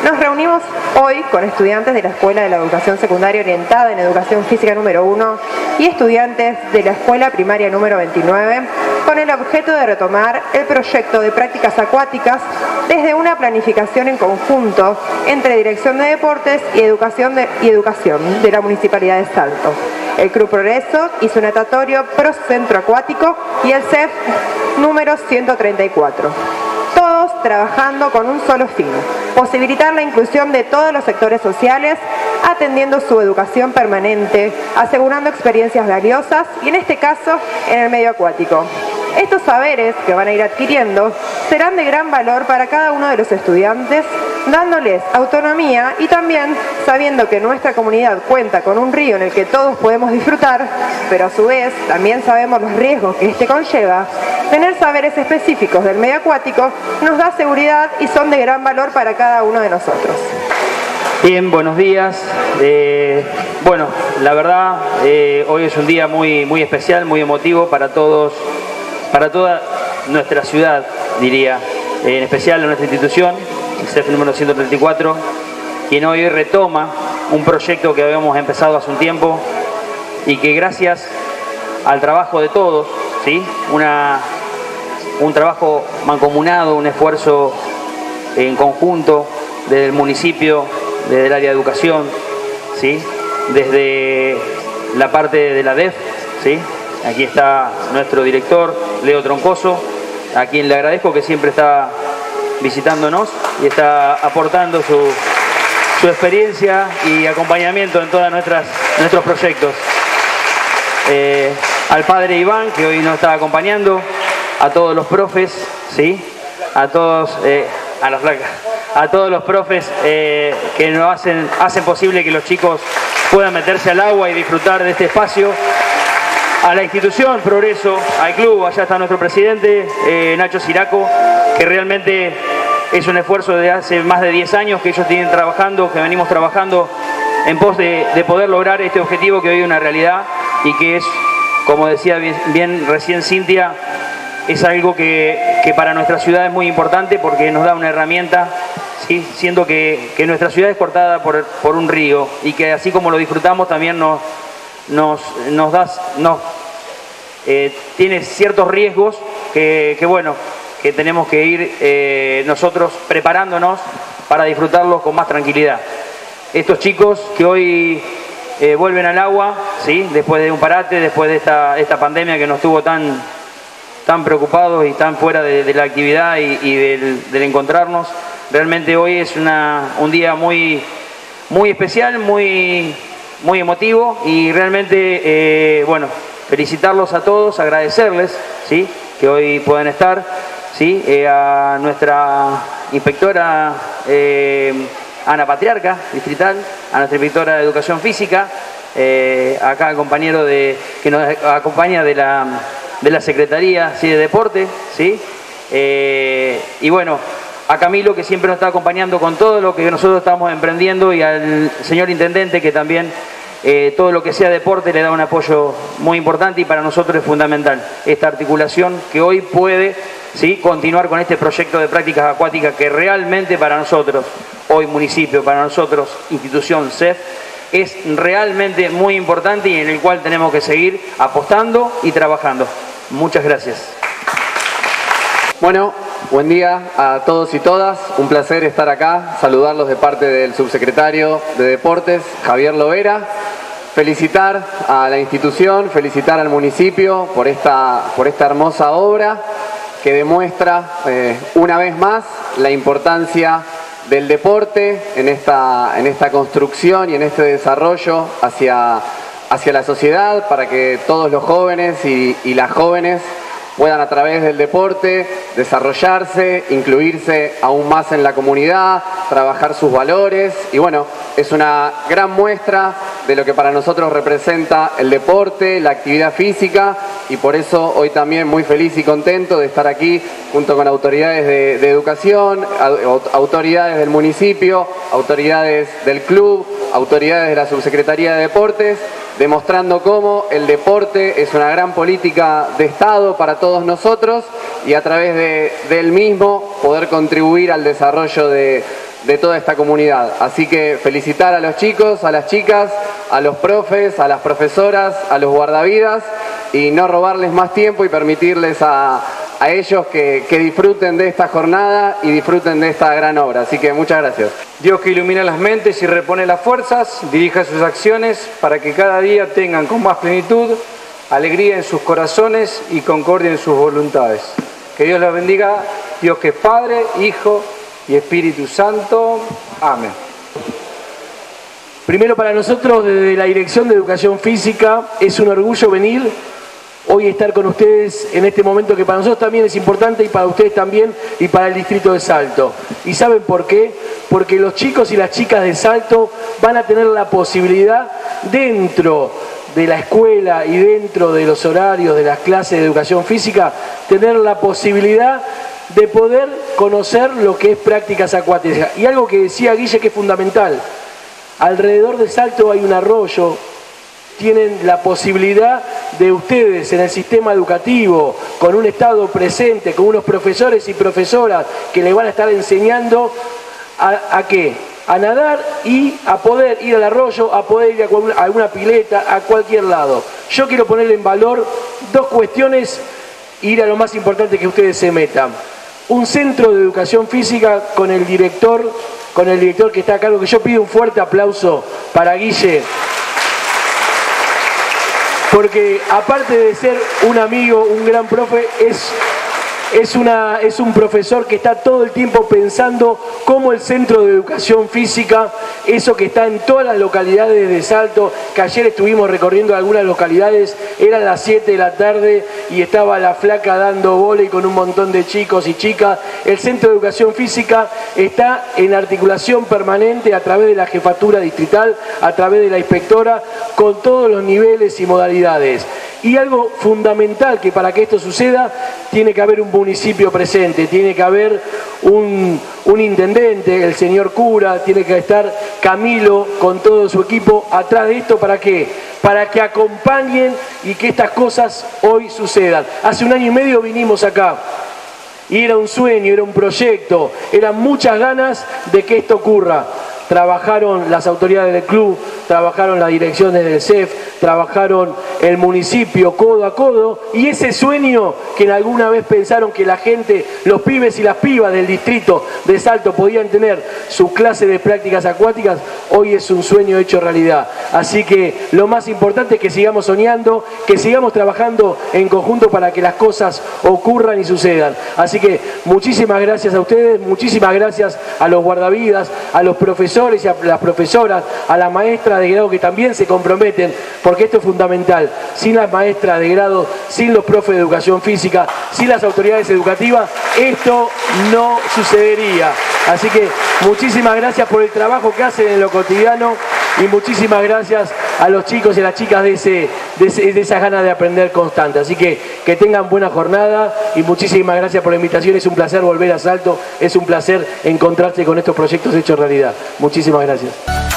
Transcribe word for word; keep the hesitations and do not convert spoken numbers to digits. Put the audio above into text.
Nos reunimos hoy con estudiantes de la Escuela de la Educación Secundaria Orientada en Educación Física número uno y estudiantes de la Escuela Primaria número veintinueve con el objeto de retomar el proyecto de prácticas acuáticas desde una planificación en conjunto entre Dirección de Deportes y Educación de, y Educación de la Municipalidad de Salto. El Club Progreso hizo un natatorio pro centro acuático y el C E F número ciento treinta y cuatro. Todos trabajando con un solo fin, posibilitar la inclusión de todos los sectores sociales, atendiendo su educación permanente, asegurando experiencias valiosas y en este caso en el medio acuático. Estos saberes que van a ir adquiriendo serán de gran valor para cada uno de los estudiantes, dándoles autonomía y también sabiendo que nuestra comunidad cuenta con un río en el que todos podemos disfrutar, pero a su vez también sabemos los riesgos que este conlleva. Tener saberes específicos del medio acuático nos da seguridad y son de gran valor para cada uno de nosotros. Bien, buenos días. Eh, bueno, la verdad, eh, hoy es un día muy, muy especial, muy emotivo para todos, para toda nuestra ciudad, diría, eh, en especial a nuestra institución, el C E F número ciento treinta y cuatro, quien hoy retoma un proyecto que habíamos empezado hace un tiempo y que gracias al trabajo de todos, ¿sí? Una, un trabajo mancomunado, un esfuerzo en conjunto desde el municipio, desde el área de educación, ¿sí? Desde la parte de la D E F, ¿sí? Aquí está nuestro director, Leo Troncoso, a quien le agradezco que siempre está visitándonos y está aportando su, su experiencia y acompañamiento en todos nuestros proyectos. Eh, al padre Iván, que hoy nos está acompañando, a todos los profes, ¿sí? A todos, eh, a las flacas, a todos los profes eh, que nos hacen, hacen posible que los chicos puedan meterse al agua y disfrutar de este espacio. A la institución Progreso, al club, allá está nuestro presidente, eh, Nacho Siraco, que realmente es un esfuerzo de hace más de diez años que ellos tienen trabajando, que venimos trabajando en pos de, de poder lograr este objetivo que hoy es una realidad y que es, como decía bien, bien recién Cintia, es algo que, que para nuestra ciudad es muy importante porque nos da una herramienta, ¿sí? Siendo que, que nuestra ciudad es cortada por, por un río y que así como lo disfrutamos también nos, nos, nos da, nos, eh, tiene ciertos riesgos que, que bueno, que tenemos que ir eh, nosotros preparándonos para disfrutarlos con más tranquilidad. Estos chicos que hoy eh, vuelven al agua, ¿sí? Después de un parate, después de esta, esta pandemia que nos tuvo tan, tan preocupados y tan fuera de, de la actividad y, y del, del encontrarnos, realmente hoy es una, un día muy, muy especial, muy, muy emotivo y realmente, eh, bueno, felicitarlos a todos, agradecerles, ¿sí? Que hoy puedan estar. ¿Sí? Eh, a nuestra inspectora eh, Ana Patriarca, distrital, a nuestra inspectora de Educación Física, eh, acá al compañero de, que nos acompaña de la, de la Secretaría, ¿sí? De Deporte, ¿sí? Eh, y bueno, a Camilo, que siempre nos está acompañando con todo lo que nosotros estamos emprendiendo, y al señor Intendente, que también eh, todo lo que sea deporte le da un apoyo muy importante y para nosotros es fundamental esta articulación que hoy puede, ¿sí? Continuar con este proyecto de prácticas acuáticas que realmente para nosotros, hoy municipio, para nosotros institución C E F, es realmente muy importante y en el cual tenemos que seguir apostando y trabajando. Muchas gracias. Bueno, buen día a todos y todas, un placer estar acá, saludarlos de parte del subsecretario de Deportes, Javier Lovera, felicitar a la institución, felicitar al municipio por esta, por esta hermosa obra que demuestra eh, una vez más la importancia del deporte en esta, en esta construcción y en este desarrollo hacia, hacia la sociedad para que todos los jóvenes y, y las jóvenes puedan a través del deporte desarrollarse, incluirse aún más en la comunidad, trabajar sus valores y bueno, es una gran muestra de lo que para nosotros representa el deporte, la actividad física y por eso hoy también muy feliz y contento de estar aquí junto con autoridades de, de educación, autoridades del municipio, autoridades del club, autoridades de la Subsecretaría de Deportes, demostrando cómo el deporte es una gran política de Estado para todos nosotros y a través de, del mismo poder contribuir al desarrollo de, de toda esta comunidad. Así que felicitar a los chicos, a las chicas, a los profes, a las profesoras, a los guardavidas y no robarles más tiempo y permitirles a, a ellos que, que disfruten de esta jornada y disfruten de esta gran obra. Así que muchas gracias. Dios que ilumina las mentes y repone las fuerzas, dirija sus acciones para que cada día tengan con más plenitud, alegría en sus corazones y concordia en sus voluntades. Que Dios los bendiga, Dios que es Padre, Hijo y Espíritu Santo. Amén. Primero, para nosotros desde la Dirección de Educación Física es un orgullo venir hoy estar con ustedes en este momento que para nosotros también es importante y para ustedes también y para el distrito de Salto. ¿Y saben por qué? Porque los chicos y las chicas de Salto van a tener la posibilidad dentro de la escuela y dentro de los horarios de las clases de educación física, tener la posibilidad de poder conocer lo que es prácticas acuáticas. Y algo que decía Guille que es fundamental, alrededor de Salto hay un arroyo, tienen la posibilidad de ustedes en el sistema educativo, con un Estado presente, con unos profesores y profesoras que les van a estar enseñando a, a qué, a nadar y a poder ir al arroyo, a poder ir a alguna pileta, a cualquier lado. Yo quiero ponerle en valor dos cuestiones e ir a lo más importante que ustedes se metan. Un centro de educación física con el director, con el director que está a cargo, que yo pido un fuerte aplauso para Guille, porque aparte de ser un amigo, un gran profe, es, es, una, es un profesor que está todo el tiempo pensando cómo el centro de educación física, eso que está en todas las localidades de Salto, que ayer estuvimos recorriendo algunas localidades, eran las siete de la tarde y estaba la flaca dando vóley con un montón de chicos y chicas. El centro de educación física está en articulación permanente a través de la jefatura distrital, a través de la inspectora, con todos los niveles y modalidades. Y algo fundamental que para que esto suceda, tiene que haber un municipio presente, tiene que haber un, un intendente, el señor cura, tiene que estar Camilo con todo su equipo atrás de esto. ¿Para qué? Para que acompañen y que estas cosas hoy sucedan. Hace un año y medio vinimos acá y era un sueño, era un proyecto, eran muchas ganas de que esto ocurra. Trabajaron las autoridades del club, trabajaron las direcciones del C E F, trabajaron el municipio codo a codo, y ese sueño que en alguna vez pensaron que la gente, los pibes y las pibas del distrito de Salto podían tener su clase de prácticas acuáticas, hoy es un sueño hecho realidad. Así que lo más importante es que sigamos soñando, que sigamos trabajando en conjunto para que las cosas ocurran y sucedan. Así que muchísimas gracias a ustedes, muchísimas gracias a los guardavidas, a los profesores y a las profesoras, a las maestras de grado que también se comprometen, porque esto es fundamental. Sin las maestras de grado, sin los profes de educación física, sin las autoridades educativas, esto no sucedería. Así que muchísimas gracias por el trabajo que hacen en lo cotidiano y muchísimas gracias a los chicos y a las chicas de, ese, de, ese, de esas ganas de aprender constante. Así que que tengan buena jornada y muchísimas gracias por la invitación. Es un placer volver a Salto, es un placer encontrarse con estos proyectos hechos realidad. Muchísimas gracias.